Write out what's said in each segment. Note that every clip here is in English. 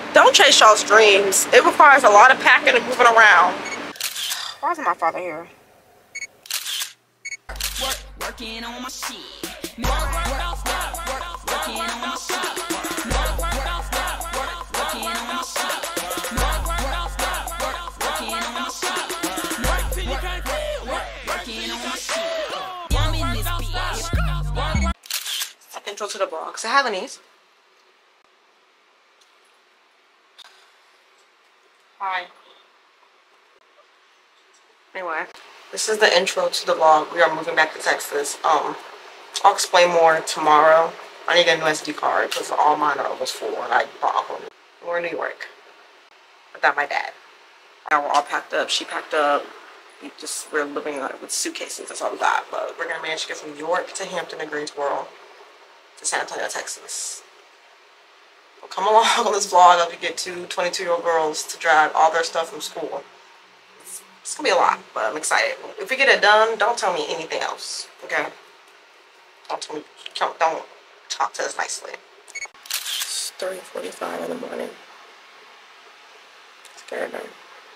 Don't chase y'all's dreams. It requires a lot of packing and moving around. Why isn't my father here? Working on my shit. Working on my shit. Working on my shit. Working on my shit. I'm in this bitch. Intro to the vlog. Say hi, Lenise. Hi. Anyway, this is the intro to the vlog. We are moving back to Texas. I'll explain more tomorrow. I need to get a new SD card because all mine are almost full and I bought them. We're in New York without my dad. Now we're all packed up. She packed up. We're living with suitcases. That's all we got. But we're gonna manage to get from York to Hampton and Greensboro to San Antonio, Texas. Well, come along on this vlog as we get two 22-year-old girls to drive all their stuff from school. It's gonna be a lot, but I'm excited. If we get it done, don't tell me anything else, okay? Don't talk to us nicely. It's 3:45 in the morning. Scared them.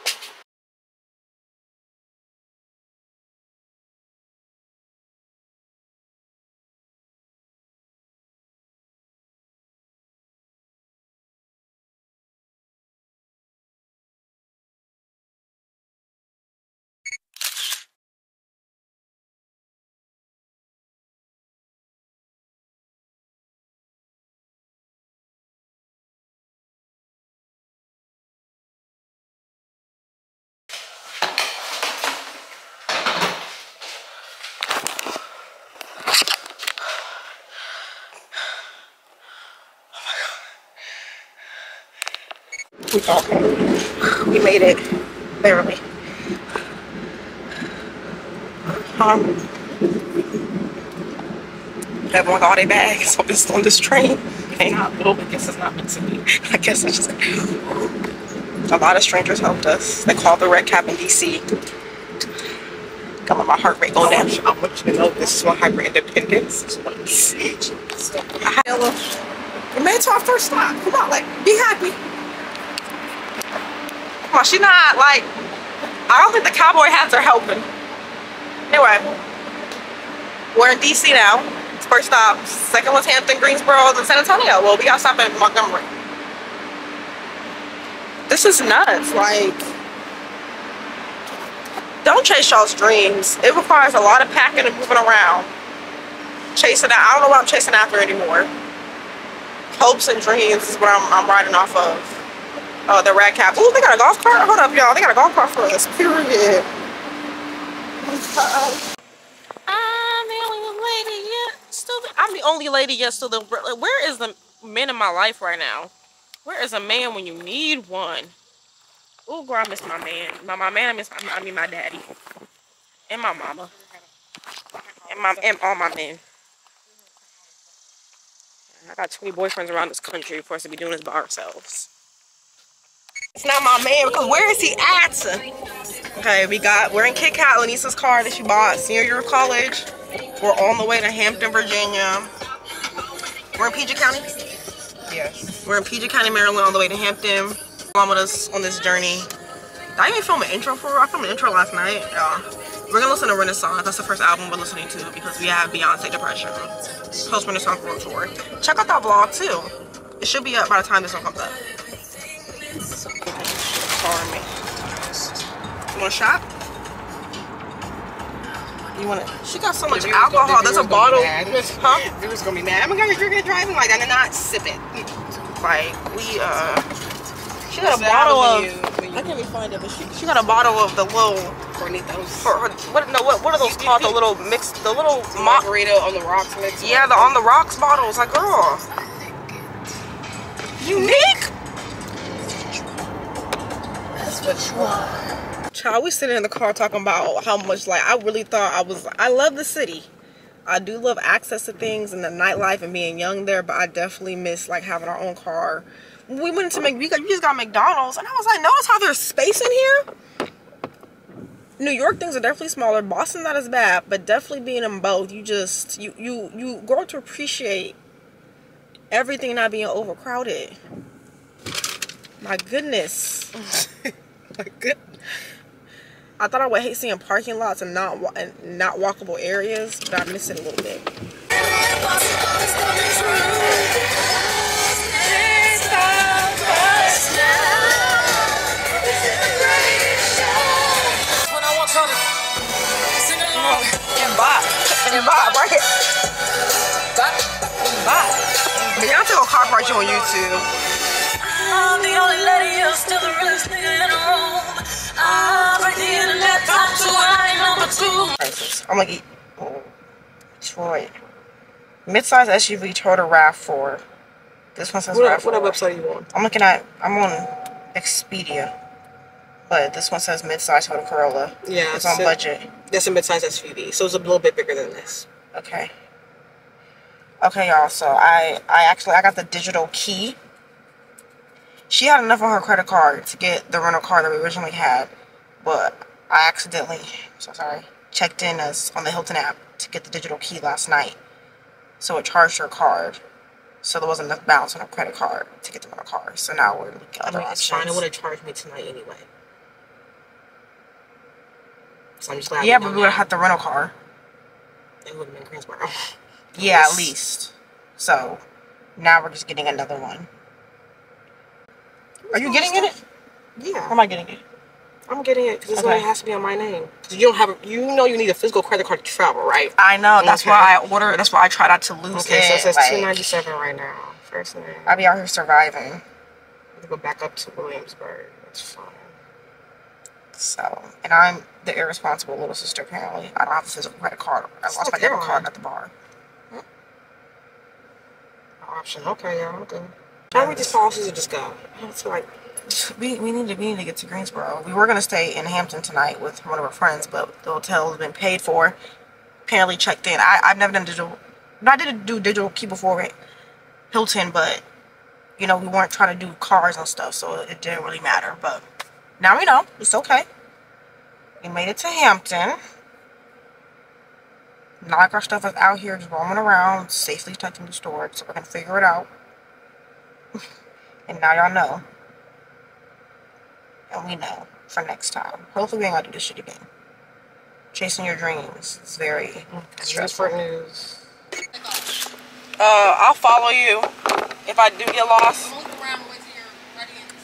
We made it, barely. Everyone got all their bags on this train. Ain't not little, but I guess it's not meant to be. I guess it's just a lot of strangers helped us. They called the red cab in DC. Got my heart rate going down. I want you to know this is what hyper independence is. We made it to our first stop. Come on, like, be happy. Come on, she not like, I don't think the cowboy hats are helping. Anyway, we're in DC now. First stop, second was Hampton, Greensboro, then San Antonio. Well, we gotta stop at Montgomery. This is nuts. Like, don't chase y'all's dreams. It requires a lot of packing and moving around. Chasing that, I don't know what I'm chasing after anymore. Hopes and dreams is where I'm riding off of. The red cap. Ooh, they got a golf cart? Hold up, y'all. They got a golf cart for us. Period. I'm the only lady yet still. Where is the man in my life right now? Where is a man when you need one? Ooh, girl, I miss my man. My man, I mean my daddy. And my mama. And all my men. I got 20 boyfriends around this country for us to be doing this by ourselves. It's not my man because where is he at? Okay, we're in Kit Kat, Lenisa's car that she bought senior year of college. We're on the way to Hampton, Virginia. We're in PG County? Yes. We're in PG County, Maryland, on the way to Hampton. Along with us on this journey. Did I even film an intro for her? I filmed an intro last night. Yeah. We're gonna listen to Renaissance. That's the first album we're listening to because we have Beyonce Depression. Post Renaissance World Tour. Check out that vlog too. It should be up by the time this one comes up. Sorry, me. You want a shot? You want it? She got so much alcohol. There's a bottle. Huh? It was gonna be mad. I'm gonna drink it driving like that and not sip it. Like she got a bottle of. I can't even find it, but she got a bottle of the little. What are those called? The little mix, the little margarita on the rocks mix. Yeah, the on the rocks bottles. Like, girl, unique. That's what you are. Child, we sitting in the car talking about how much, like, I really thought I love the city. I do love access to things and the nightlife and being young there, but I definitely miss, like, having our own car. We went to we just got McDonald's, and I was like, notice how there's space in here? New York things are definitely smaller. Boston's not as bad, but definitely being in both, you grow to appreciate everything not being overcrowded. My goodness. My goodness. I thought I would hate seeing parking lots and not walkable areas, but I miss it a little bit. And Bob, right here. Bob. Beyonce will copyright you on YouTube. I'm the only lady, you're still the realest nigga in the room. I'm right here in the laptop, so I ain't number 2. I'm gonna eat. Oh, Detroit. Mid-size SUV Toyota RAV4. This one says RAV4. What website are you on? I'm on Expedia. But this one says mid-size Toyota Corolla. Yeah. It's on budget. That's a mid-size SUV, so it's a little bit bigger than this. Okay. Okay, y'all, so I got the digital key. She had enough on her credit card to get the rental car that we originally had, but I accidentally, so sorry, checked in as on the Hilton app to get the digital key last night. So it charged her card. So there wasn't enough balance on her credit card to get the rental car. So now we're looking at other options. It's fine. It would have charged me tonight anyway. So I'm just glad. Yeah, but we would have had the rental car. It would have been Greensboro. Yeah, at least. So now we're just getting another one. Are you getting it? Yeah. Or am I getting it? I'm getting it because it has to be on my name. Because you don't have, you need a physical credit card to travel, right? I know. That's why I ordered. That's why I try not to lose it. Okay, so it says $297 right now. First name. I'll be out here surviving. I'll go back up to Williamsburg. That's fine. So, and I'm the irresponsible little sister. Apparently, I don't have a physical credit card. I lost my debit card at the bar. Option. Okay, yeah, I'm good. How many these policies are just go? It's like we need to get to Greensboro. We were gonna stay in Hampton tonight with one of our friends, but the hotel has been paid for. Apparently checked in. I've never done digital. I did do digital key before Hilton, but you know we weren't trying to do cars and stuff, so it didn't really matter. But now we know it's okay. We made it to Hampton. Not like our stuff is out here just roaming around, safely touching the storage, so we're gonna figure it out. And now y'all know. And we know for next time. Hopefully we ain't gotta do this shit again. Chasing your dreams is very stressful. News. I'll follow you if I do get lost. Look around, wait till you're ready and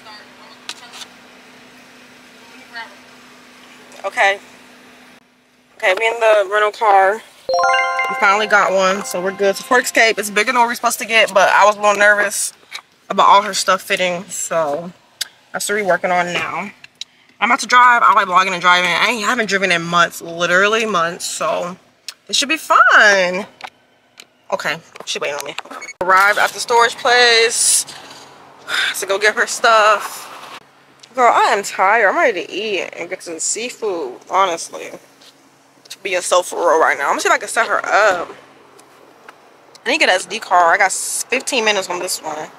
start. Okay. Okay, we in the rental car. We finally got one, so we're good. So Ford Escape, it's bigger than what we're supposed to get, but I was a little nervous about all her stuff fitting, so that's what we're working on now. I'm about to drive. I like vlogging and driving. I haven't driven in months, literally months, so it should be fun. Okay, she waiting on me. Arrived at the storage place to go get her stuff. Girl, I am tired. I'm ready to eat and get some seafood, honestly. Being so for real right now. I'm gonna see if I can set her up. I need to get an SD card. I got 15 minutes on this one.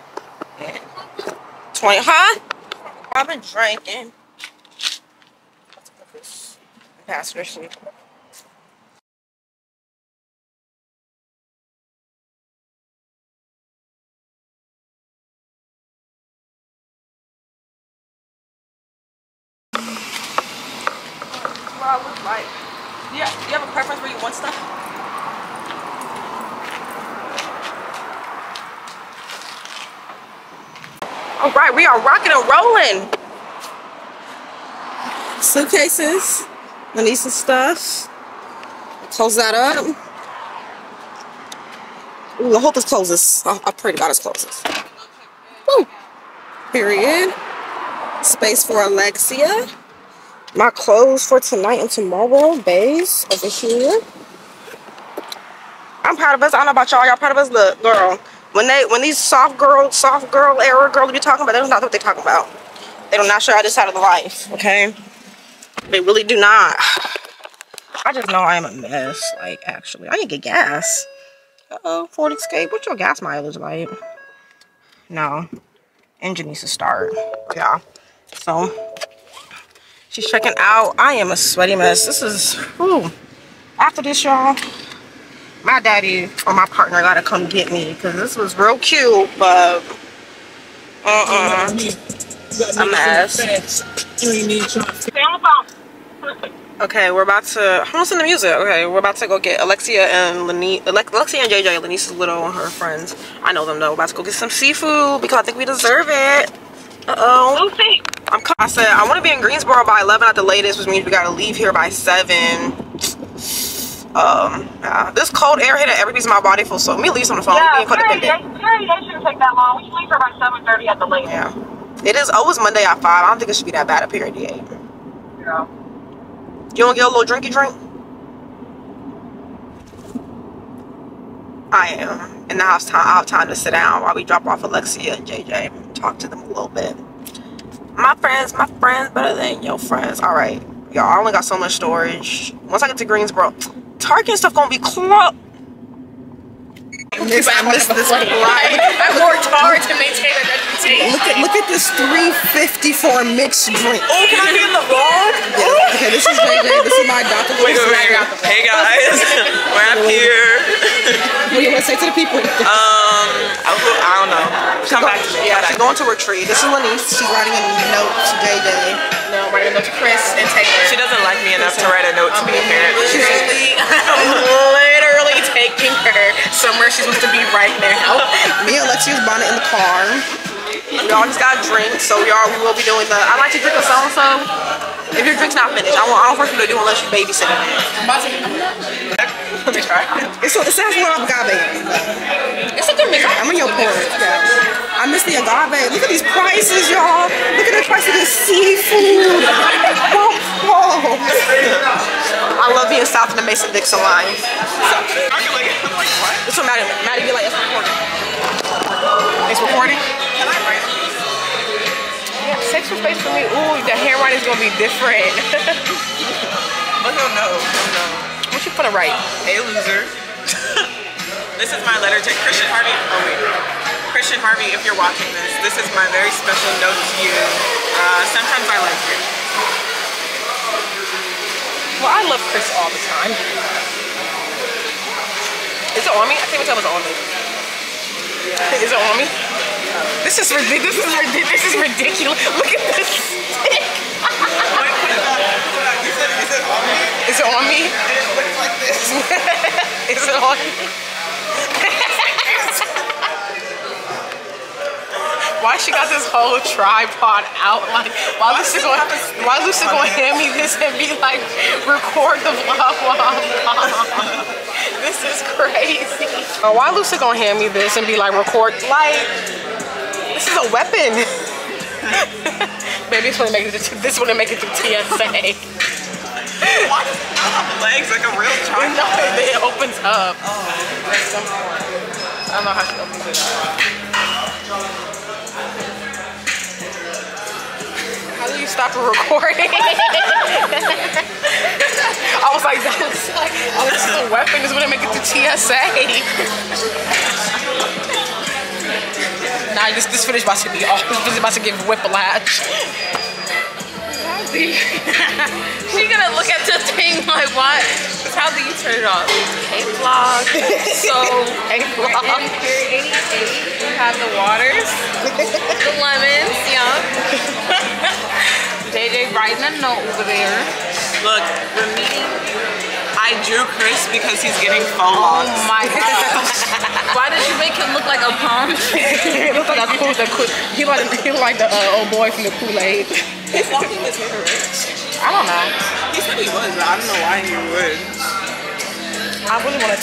20, huh? I've been drinking. Let's put this passenger seat. What I look like. Yeah, do you have a preference where you want stuff? All right, we are rocking and rolling. Suitcases. I need some stuff. Close that up. Ooh, I hope this closes. I pray to God it closes. Woo. Period. Space for Alexia. My clothes for tonight and tomorrow, bays over here. I'm proud of us. I don't know about y'all. Y'all proud of us? Look, girl. When these soft girl era girls be talking about, they don't know what they talking about. They do not show you this side of the life, okay? They really do not. I just know I am a mess. Like, actually, I need to get gas. Uh-oh, Ford Escape. What's your gas mileage like? No. Engine needs to start. Yeah. So she's checking out. I am a sweaty mess. This is, whew. After this, y'all, my daddy or my partner gotta come get me because this was real cute, but a mess. Okay, we're about to. I'm listening to music. Okay, we're about to go get Alexia and Alexia and JJ. Lenice's little and her friends. I know them though. We're about to go get some seafood because I think we deserve it. I said I want to be in Greensboro by 11 at the latest, which means we gotta leave here by 7. Yeah. This cold air hit at every piece of my body feels so. Me leave on the phone. Yeah, Perry, they shouldn't take that long. We should leave here by 7:30 at the latest. Yeah. It is always Monday at 5. I don't think it should be that bad at period 8. Yeah. You want to get a little drinky drink? I am. And now I have time to sit down while we drop off Alexia and JJ. Talk to them a little bit. My friends better than your friends. Alright. Y'all, I only got so much storage. Once I get to Greensboro, Target and stuff gonna be closed. I missed this ride. I worked hard to maintain a reputation. Look at this $3.50 for a mixed drink. Oh, can I be in the vlog? Yeah. Okay, this is JJ. This is my doctor. Wait. Hey guys, we're up here. What do you want to say to the people? I don't know. Come back to me. Yeah, she's going to retreat. This is Lenice. She's writing a note to JJ. No, I'm writing a note to Chris and Taylor. She doesn't like me enough to write a note to me, apparently. She's literally taking her somewhere she's supposed to be right now. Me and Alexia's bonnet in the car. Y'all just got drinks, so y'all, we will be doing the I like to drink a so-and-so. If your drink's not finished, I don't force you to do unless you babysit it. It says little agave. It's a good mix. I'm in your port. Yeah. I miss the agave. Look at these prices, y'all. Look at the price of this seafood. Whoa. I love being south of the Mason-Dixon line. This one, Maddie, be like, it's recording. It's recording? Can I write? Yeah, sexual space for me. Ooh, the handwriting's gonna be different. But he'll know. What you gonna write? Hey, loser. This is my letter to Christian Harvey. Oh, wait. Christian Harvey, if you're watching this is my very special note to you. Sometimes I like you. Well, I love Chris all the time. Is it on me? I think it's on me. Yeah. Is it on me? This is ridiculous. This is ridiculous. Look at this stick. Is it on me? Is it on me? It looks like this. Is it on me? Why she got this whole tripod out? Like, why Lucy gonna hand me this and be like, record the vlog while I'm gone? This is crazy. Why Lucy gonna hand me this and be like, record? Like, this is a weapon. Baby, this wouldn't make it through TSA. Why does it not have legs like a real child? No, it opens up. At some point. I don't know how she opens it up. How do you stop a recording? I was like, this is a weapon. This wouldn't make it to TSA. Nah, this footage about to be off. This is about to give whiplash. She gonna look at the thing like, what? How do you turn it off? A vlog. So we're in period 88. We have the waters, the lemons, JJ writing a note over there. Look, we're meeting. I drew Chris because he's getting faux locks. Oh my gosh. Why did you make him look like a pump? He looks like he like the old boy from the Kool-Aid. He's walking his hair, right? I don't know. He said he was, but I don't know why he would. I really want to.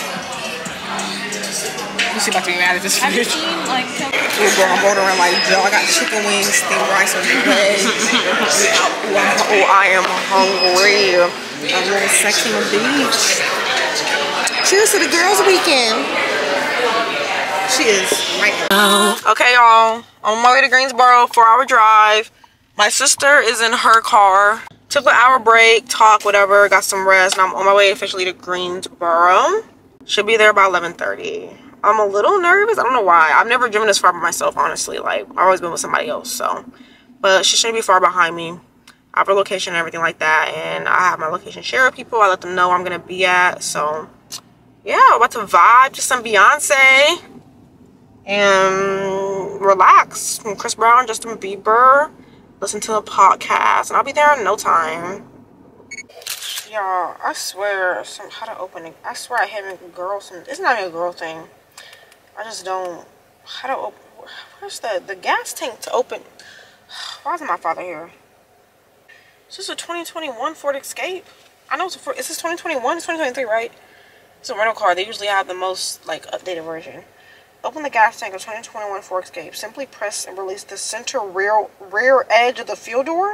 You see, about to be mad at this Have you footage. seen like I'm ordering like Joe. I got chicken wings, steamed rice, and eggs. Oh, I am hungry. I'm really sexy on the beach. Cheers to the girls' weekend. She is right now. Okay, y'all. On my way to Greensboro, 4-hour drive. My sister is in her car. Took an hour break, talk, whatever, got some rest, and I'm on my way officially to Greensboro. Should be there by 11:30. I'm a little nervous. I don't know why. I've never driven this far by myself, honestly. Like, I've always been with somebody else, so. But she shouldn't be far behind me. I have her location and everything like that, and I have my location share with people. I let them know where I'm going to be at, so. Yeah, I'm about to vibe to some Beyonce. And relax from Chris Brown, Justin Bieber, listen to a podcast, and I'll be there in no time. Y'all, I swear, how to open it. I swear I haven't it's not even a girl thing. I just don't, how to open, where's the gas tank to open? Why isn't my father here? Is this a 2021 Ford Escape? I know it's a Ford, is this 2021? It's 2023, right? It's a rental car. They usually have the most, like, updated version. Open the gas tank of 2021 Ford Escape. Simply press and release the center rear edge of the fuel door.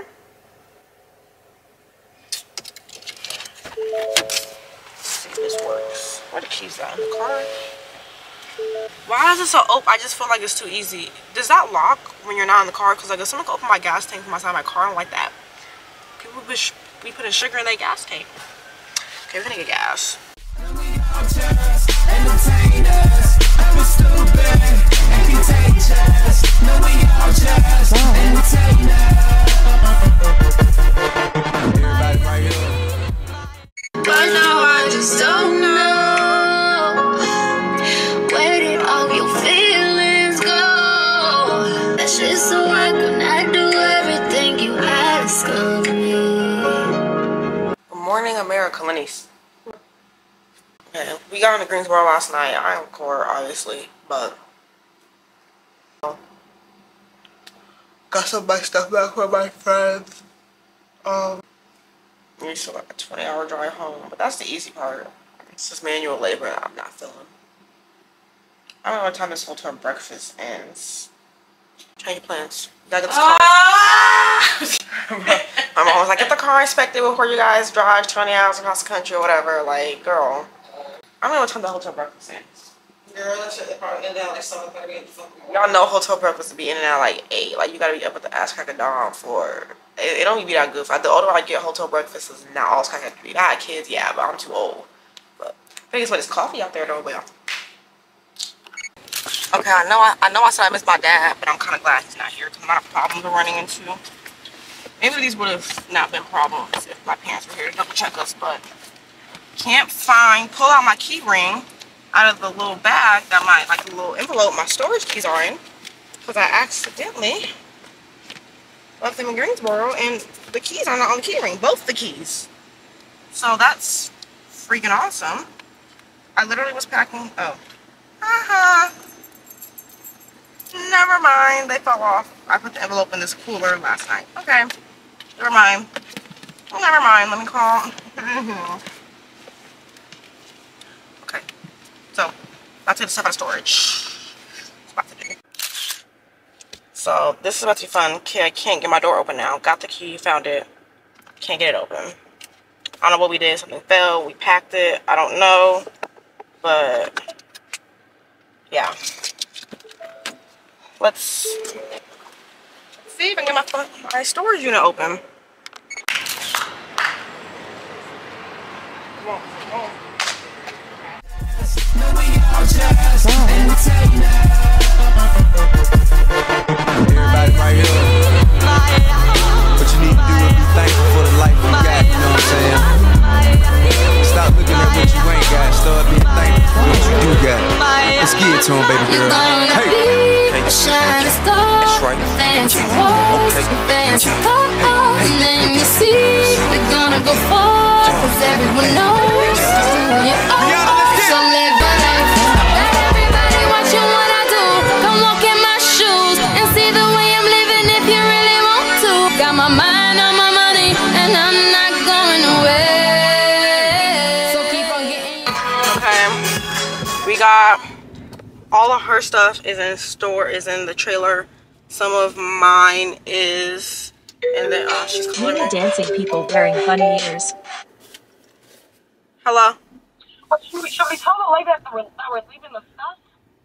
Let's see if this works. Where the keys at in the car? Why is it so open? I just feel like it's too easy. Does that lock when you're not in the car? Because like if someone can open my gas tank from outside my car, I don't like that. People be putting sugar in their gas tank. Okay, we're gonna get gas. But now I just don't know, where did all your feelings go? That shit's so I could not do everything you asked of me. Good morning, America, Lenny's. Okay, we got into Greensboro last night. I am core, obviously, but got some of my stuff back from my friends. We still got a 20-hour drive home, but that's the easy part. It's just manual labor that I'm not feeling. I don't know what time this hotel breakfast ends. Change your plans. You gotta get this car. My mom was like, get the car inspected before you guys drive 20 hours across the country or whatever. Like, girl. I don't know what time the hotel breakfast ends. Girl, that shit probably end at like 7:30. Y'all know hotel breakfast to be in and out like 8. Like, you gotta be up at the ass crack of dawn for... It don't even be that good. The older I get, hotel breakfast is not all kind of to be. I had kids, yeah, but I'm too old. But I think it's when it's coffee out there though, but okay, I know I said I missed my dad, but I'm kind of glad he's not here because I'm not a problem we're running into. Maybe these would have not been problems if my parents were here to double check us, but can't pull out my key ring out of the little bag that like the little envelope my storage keys are in, because I accidentally left them in Greensboro and the keys are not on the key ring, both the keys. So that's freaking awesome. I literally was packing, never mind, they fell off. I put the envelope in this cooler last night. Okay, never mind. Well, never mind, let me call. Okay, so that's the stuff out of storage. It's about to do. So this is about to be fun. Okay, I can't get my door open now. Got the key, found it. Can't get it open. I don't know what we did. Something fell. We packed it. I don't know. But yeah. Let's see if I can get my storage unit open. Come on, come on. Everybody right here. What you need to do is be thankful for the life you got, you know what I'm saying? Stop looking at what you ain't got, start being thankful for what you do got. Let's get it to him, baby girl. Hey, that's right. Fancy walls, fancy cars, and then you see we're gonna go far, 'cause everyone knows who you are. So live my life. Let everybody watch you what I do. Come look in my shoes and see the way I'm living if you really want to. Got my mind on my money and I'm not going away. So keep on getting. Okay, we got all of her stuff is in the trailer. Some of mine is, and then she's calling me. Dancing people wearing bunny ears. Hello. Should we tell the lady that we're leaving the stuff?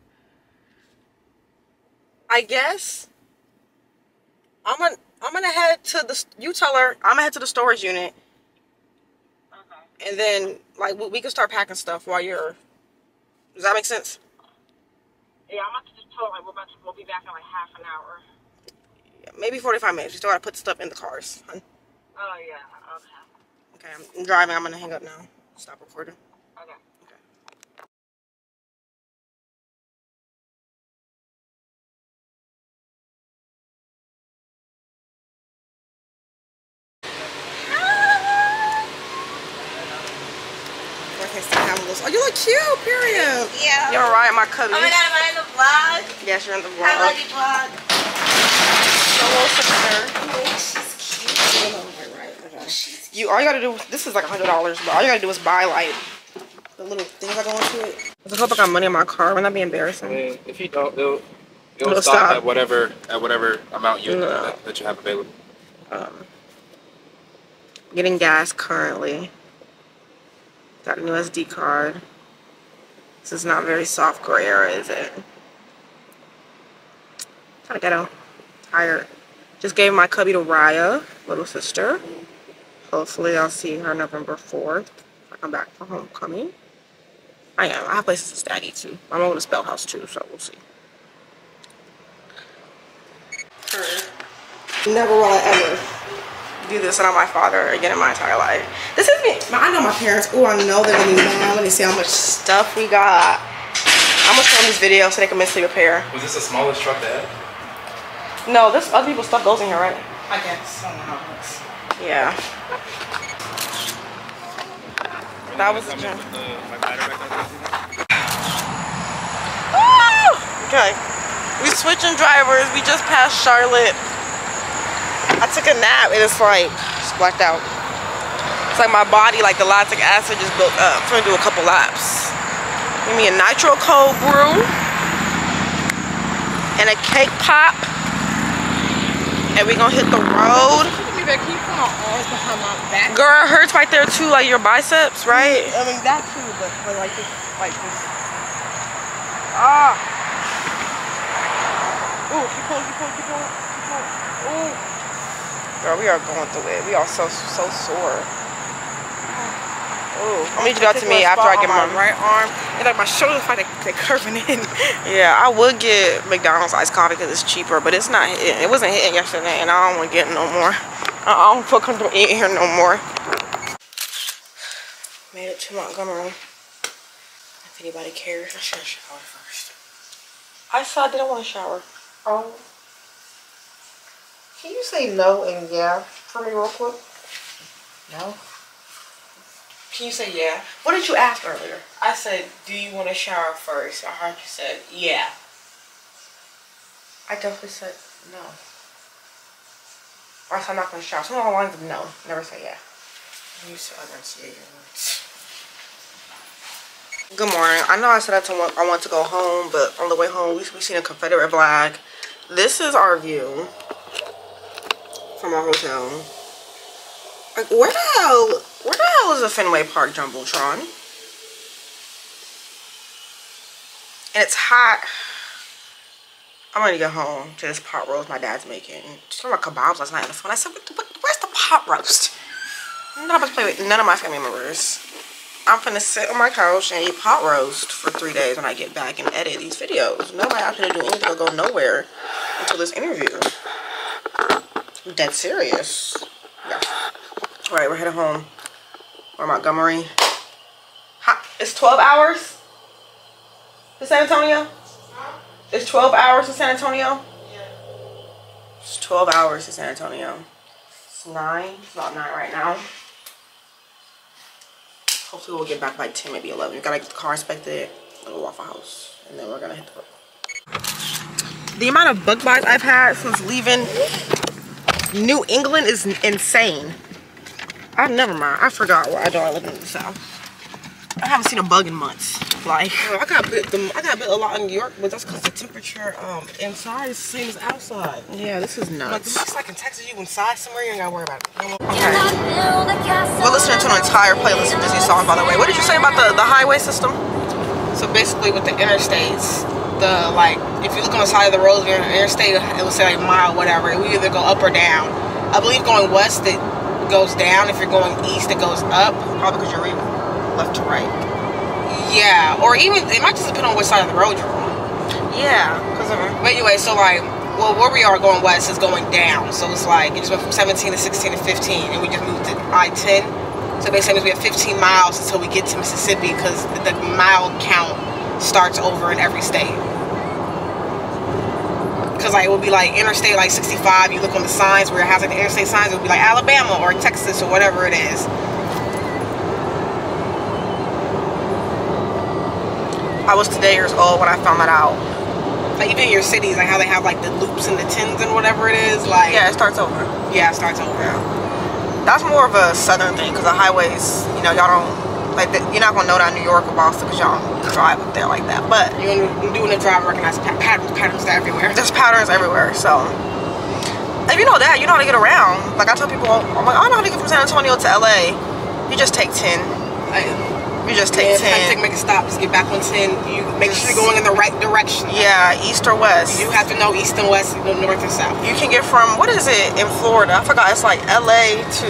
I guess I'm gonna head to the. You tell her I'm gonna head to the storage unit, Okay. and then like we can start packing stuff while you're. Does that make sense? Yeah, I'm about to just tell her we'll be back in like half an hour. Yeah, maybe 45 minutes. We still gotta put stuff in the cars. Oh yeah. Okay. Okay, I'm driving. I'm gonna hang up now. Stop recording. Okay. Oh, you look cute, period. Yeah. You're right, my cubby. Oh my god, am I in the vlog? Yes, you're in the vlog. I love you, vlog. Hello, sister. She's cute. You all you gotta do. This is like $100, but all you gotta do is buy like the little things that go into it. I hope I got money in my car. Wouldn't that be embarrassing? I mean, if you don't, it'll stop at whatever amount that you have available. Getting gas currently. Got a new SD card. This is not very soft gray area, is it? Kinda ghetto. Tired. Just gave my cubby to Raya, little sister. Hopefully I'll see her November 4th. If I come back for homecoming. I have places to stay. I need to. I'm going to Spell House too, so we'll see. Never will I ever do this without my father again in my entire life. This is me. I know my parents. Oh, I know they're gonna be mad when they see how much stuff we got. I'm gonna film this video so they can mentally prepare. Was this the smallest truck they had? No, this other people's stuff goes in here, right? I guess. I don't know how it looks. Yeah. That was the gym. Okay. We switching drivers. We just passed Charlotte. I took a nap and it's like just blacked out. It's like my body, like the lactic acid just built up. I'm gonna do a couple laps. Give me a nitro cold brew and a cake pop, and we gonna hit the road. Girl, it hurts right there too, like your biceps, right? I mean that too, but like this, Ah. Ooh, keep going. Ooh. Girl, we are going through it. We are so sore. Ooh. I'm gonna need you to go to me after I get my right arm. And like my shoulders like they're curving in. Yeah, I would get McDonald's iced coffee because it's cheaper, but it's not hitting. It wasn't hitting yesterday, and I don't want to get no more. I don't feel comfortable eating here no more. Made it to Montgomery. If anybody cares. I should shower first. I said I didn't want to shower. Oh. Can you say no and yeah for me real quick? No. Can you say yeah? What did you ask earlier? I said, do you want to shower first? I heard you said yeah. I definitely said no. Or I said I'm not going to shower. Some of the lines of no. Never say yeah. You said I didn't say your words. Good morning. I know I said I want to go home, but on the way home we seen a Confederate flag. This is our view from our hotel. Like where the hell is the Fenway Park Jumbotron? And it's hot. I'm ready to get home to this pot roast my dad's making. She talking about kebabs last night on the phone. I said, where's the pot roast? I'm not about to play with none of my family members. I'm finna sit on my couch and eat pot roast for 3 days when I get back and edit these videos. Nobody out here to do anything or go nowhere until this interview. I'm dead serious. Yeah. Alright, we're heading home. Or Montgomery. It's 12 hours to San Antonio? It's 12 hours to San Antonio? Yeah. It's 12 hours to San Antonio. It's 9. It's about 9 right now. Hopefully we'll get back by 10, maybe 11. We gotta get the car inspected, little Waffle House, and then we're gonna hit the road. The amount of bug bites I've had since leaving New England is insane. Never mind. I forgot where I live in the South. I haven't seen a bug in months. Like I got bit a lot in New York, but that's because the temperature inside is the same as outside. Yeah, this is nuts. Like the bugs like in Texas, you inside somewhere, you ain't gotta worry about it. Okay. We're listening to an entire playlist of Disney songs, by the way. What did you say about the highway system? So basically, with the interstates, if you look on the side of the road, the interstate, it will say like mile, whatever. It will either go up or down. I believe going west, it goes down. If you're going east, it goes up. Probably because you're reading left to right. Yeah, or even it might just depend on which side of the road you're on. Yeah, but anyway, so like, well, where we are going west is going down. So it's like it just went from 17 to 16 to 15, and we just moved to I-10. So basically, we have 15 miles until we get to Mississippi because the mile count starts over in every state. Because like it would be like interstate like 65. You look on the signs where it has like the interstate signs. It would be like Alabama or Texas or whatever it is. I was today years old when I found that out. Like even in your cities, like how they have like the loops and the tins and whatever it is, like Yeah, it starts over. Yeah, it starts over. That's more of a southern thing because the highways, you know, y'all don't like. You're not gonna know that in New York or Boston because y'all don't drive up there like that. But You're doing the drive, recognize patterns everywhere. there's patterns everywhere. So if you know that, you know how to get around. Like I tell people, I'm like, I know how to get from San Antonio to LA. You just take 10. You just take 10. Make a stop, just get back on 10. You make sure you're going in the right direction. Yeah, east or west. You have to know east and west, north and south. You can get from, what is it in Florida? I forgot. It's like LA to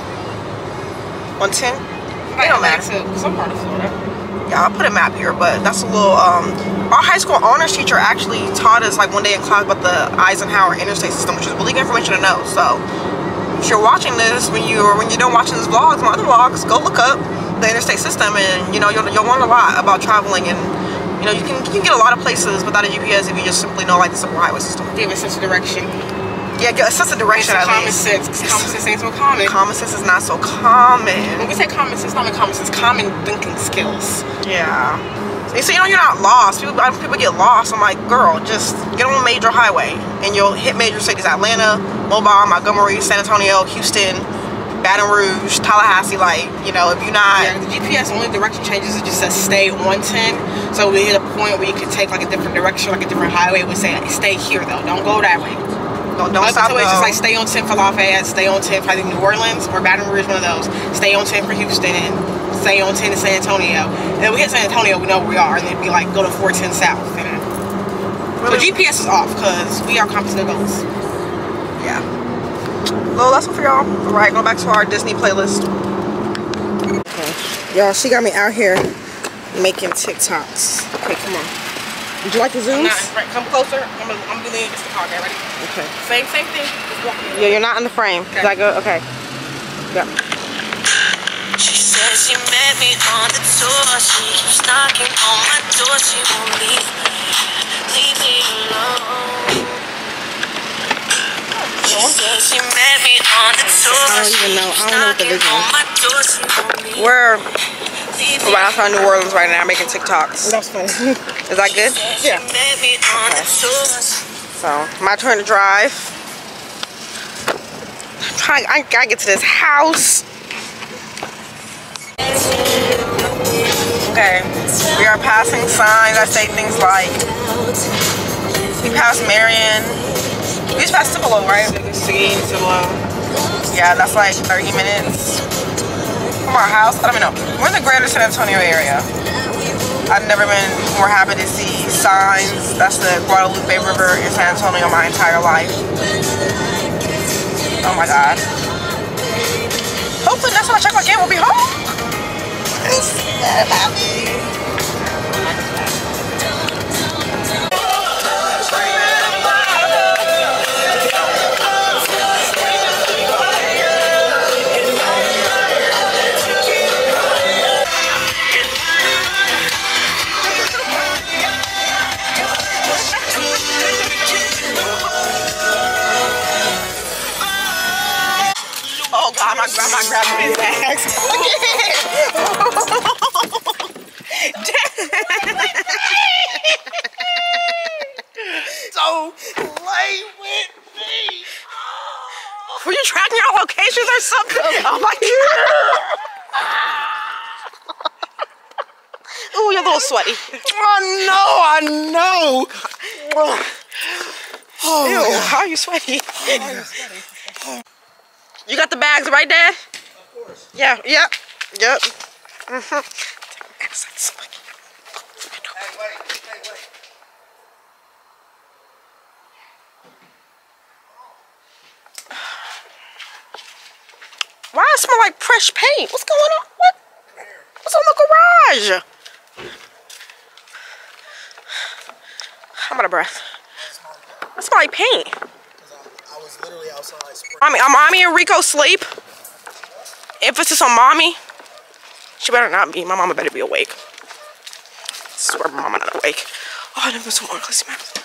110. It don't matter. Some part of Florida. Yeah, I'll put a map here, but that's a little, our high school honors teacher actually taught us like one day in class about the Eisenhower interstate system, which is really good information to know. So if you're watching this, when you're done watching this vlogs, my other vlogs, go look up the interstate system, and you know you'll learn a lot about traveling, and you know you can get a lot of places without a GPS if you just simply know like the simple highway system. Give a sense of direction. Yeah, get a sense of direction. Common sense. Common sense ain't so common. Common sense is not so common. When we say common sense, not common sense, common thinking skills. Yeah. So you know you're not lost. People get lost. I'm like, girl, just get on a major highway and you'll hit major cities: Atlanta, Mobile, Montgomery, San Antonio, Houston, Baton Rouge, Tallahassee. Like, you know, if you're not... Yeah, the GPS only direction changes. It just says stay on 10. So we hit a point where you can take like a different direction, like a different highway. We say stay here though. Don't go that way. Don't stop. It's just like stay on 10 for Lafayette, stay on 10 for I think New Orleans or Baton Rouge, one of those. Stay on 10 for Houston, and stay on 10 in San Antonio. And then we hit San Antonio, we know where we are, and then we like go to 410 south. And so GPS is off because we are competent adults. Yeah. Little lesson for y'all. Alright, going back to our Disney playlist. Okay. Y'all, she got me out here making TikToks. Okay, come on. Would you like the zooms? Right, come closer. I'm gonna be leaning against the car. Okay, ready? Okay. Same thing. Just walk in. Yeah, you're not in the frame. Okay. Is that good? Okay. Yeah. She says she met me on the tour. She keeps knocking on my door. She won't leave me alone. She says she met me on the tour. I don't even know. I don't know what the vision is. We're right outside New Orleans right now making TikToks. That's funny. Is that good? Yeah. Okay. So, my turn to drive. I gotta get to this house. Okay, we are passing signs that say things like, we passed Marion. We just passed Cibolo, right? Yeah, that's like 30 minutes from our house. I don't even know. We're in the greater San Antonio area. I've never been more happy to see signs. That's the Guadalupe River in San Antonio my entire life. Oh my God. Hopefully next time I check my game we'll be home. Oh God, I'm not grabbing these bags. So play with me. Were you tracking our locations or something? Oh my God. Ooh, you're a little sweaty. Oh no, I know. Oh, ew, how are you sweaty? You got the bags right, Dad? Of course. Yeah, yep. Hey, wait. Why does it smell like fresh paint? What's going on? What? What's on the garage? I'm out of breath. That smells like paint. I was literally outside spraying. Mommy and Rico sleep. Emphasis on mommy. She better not be. My mama better be awake. I swear my mama not awake. Oh, there's some more. Let's see.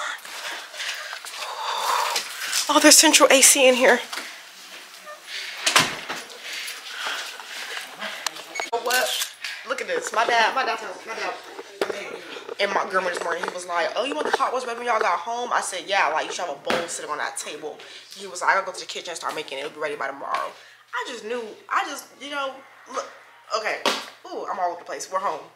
Oh, there's central AC in here. What? Look at this. My dad. in Montgomery this morning. He was like, oh, you want the hot ones baby when y'all got home? I said, yeah, like you should have a bowl sitting on that table. He was like, I gotta go to the kitchen and start making it. It'll be ready by tomorrow. I just knew, you know, look, okay. Ooh, I'm all over the place. We're home.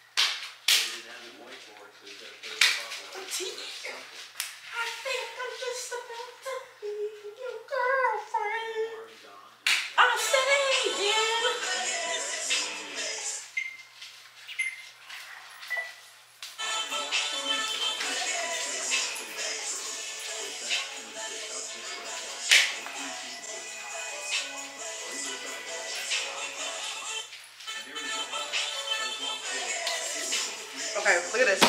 I think I'm just about to be your girlfriend. I'm saying. Okay, look at this.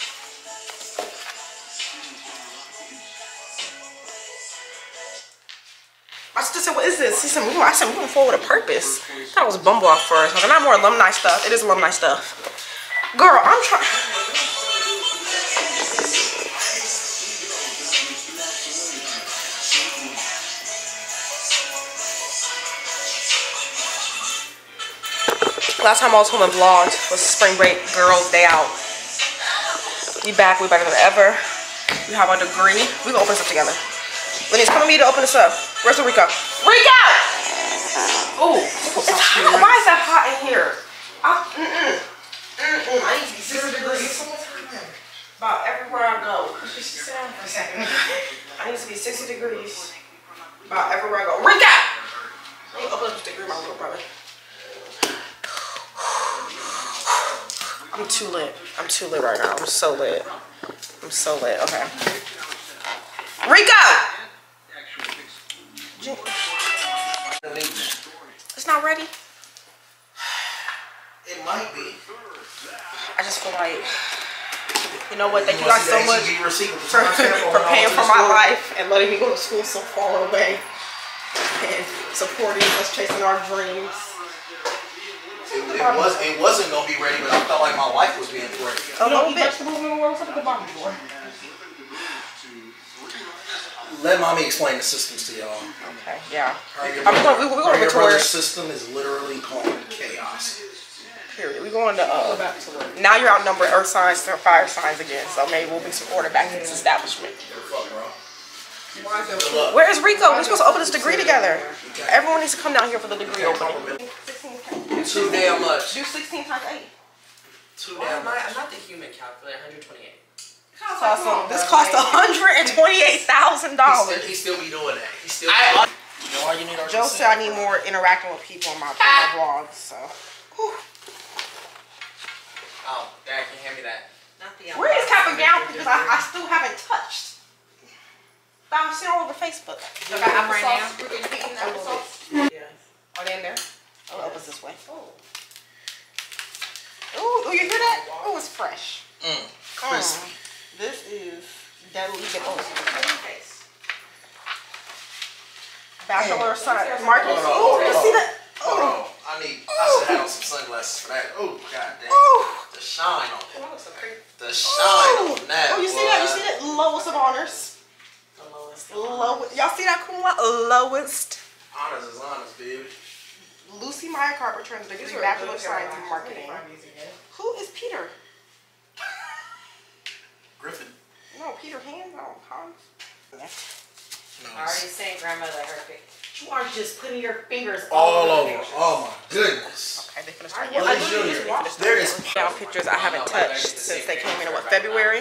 My sister said, what is this? She said, I said, we're moving forward with a purpose. I thought it was Bumble off first. I was like, not more alumni stuff. It is alumni stuff. Girl, I'm trying. Last time I was home and vlogged was spring break, girls' day out. We better than ever. We have our degree. We gonna open this up together. Lenny's come with me to open this up. Where's the Rico? Rico! Oh, it's hot. Why is that hot in here? I need to be 60 degrees. About everywhere I go. Sit down for a second. I need to be 60 degrees. About everywhere I go. Rico! Let me open up this degree, my little brother. I'm too lit. I'm too lit right now. I'm so lit. I'm so lit. Okay. Rico! It's not ready? It might be. I just feel like, you know what? Thank you guys so much for paying for my life and letting me go to school so far away and supporting us chasing our dreams. It wasn't gonna be ready, but I felt like my life was being ready. A little bit. What's up at the bottom for? Let mommy explain the systems to y'all. Okay, yeah. We're going to tour. System is literally calling chaos. Period. We're going to now you're outnumbered earth signs and fire signs again, so maybe we'll be supported back to this establishment. Where is Rico? We're supposed to open this degree together. Everyone needs to come down here for the degree opening. Too damn much. Do 16 times 8. Too damn much. I'm not the human calculator. 128. This cost $128,000. He still be doing that. He still. Joe said I need more interacting with people on my vlogs. So. Oh, Dad, can you hand me that? Where is cap and gown? Because I still haven't touched. I'm seeing all over Facebook. Okay, I'm right now. Yeah. Are they in there? Oh, it opens this way. Ooh, you hear that? Oh, it's fresh. Crispy. This is deadly good. Bachelor of Science. Marcus. Oh, you see that? Oh, I should have on some sunglasses for that. Oh, god damn. The shine on it. The shine on that. Oh, you see that? You see that? Lowest of honors. The lowest. Y'all see that cool one? Lowest. Honors is honors, baby. Lucy Meyer Carpenter turns degree Bachelor of Science in Marketing. Who is Peter? Griffin. No, Peter Hand? No, Hans. I already sent grandmother her pic. You are just putting your fingers all over. Oh my goodness. Okay, they finished. There is Now pictures I haven't touched since they came in February.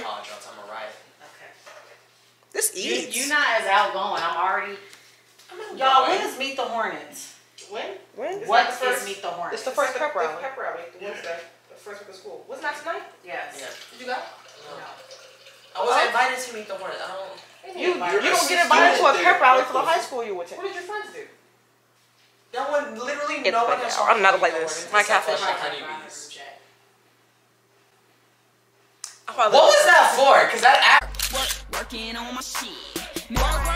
This eats. You're not as outgoing. I'm already. Y'all, when is Meet the Hornets? When? What is Meet the Hornets? It's the first pep rally. The Wednesday. The first week of school. Wasn't that tonight? Yes. Did you go? No. I was invited to Meet the Hornets. I don't. You don't get invited to a pep rally for the high school you attend. What did your friends do? No one, literally It's no one like has. I'm not like this. My catfish. What was that for? Because that Working on my shit.